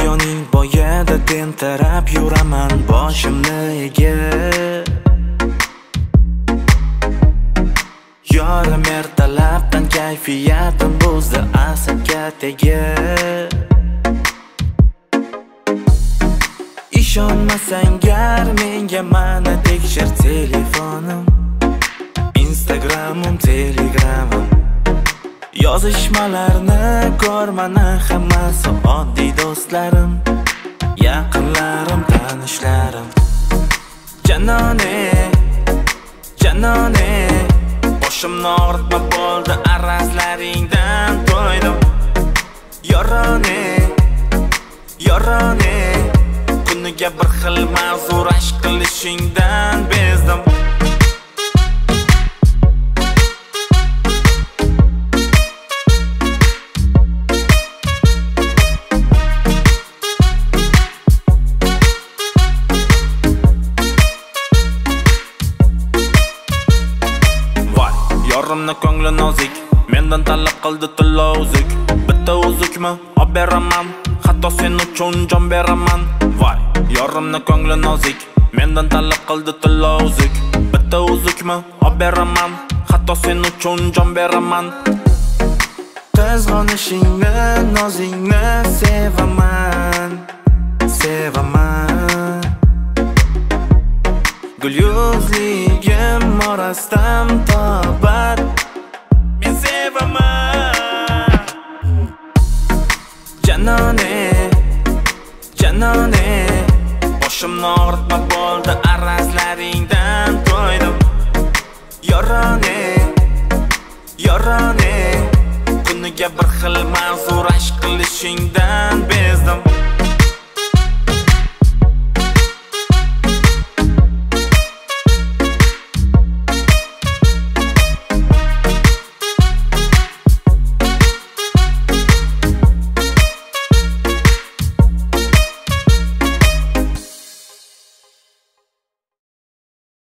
Daryoning bo'yida tentirab yuraman boshimni egib. Yorim ertalabdan kayfiyatim buzdi asabga tegib. İşonmasang gar menga mana tekshir telefonim, Instagramim, Telegramim. Yozishmalarni ko'r, mana hammasi oddiy do'stlarim, yaqinlarim, tanishlarim. Janone, janone, boshimni og'ritma bo'ldi, arazlaringdan to'ydim. Yorone, yorone, kuniga bir xil mavzu rashk qilishingdan bezdim. Yorimni ko'ngli nozik, mendan talab qildi tilla uzuk. Bitta uzukmi olib beraman, hatto sen uchun jon beraman. Voy, yorimni ko'ngli nozik, mendan talab qildi tilla uzuk. Bitta uzukmi olib beraman, hatto sen uchun jon beraman. Qizg'onishingni, nozingni sevaman, sevaman. Gul yuzligim orasdan tobat men sevaman. Janone, janone, boshimni og'ritma bo'ldi, arazlaringdan to'ydim. Yorone, yorone, kuniga bir xil mavzu rashk qilishingdan bezdim.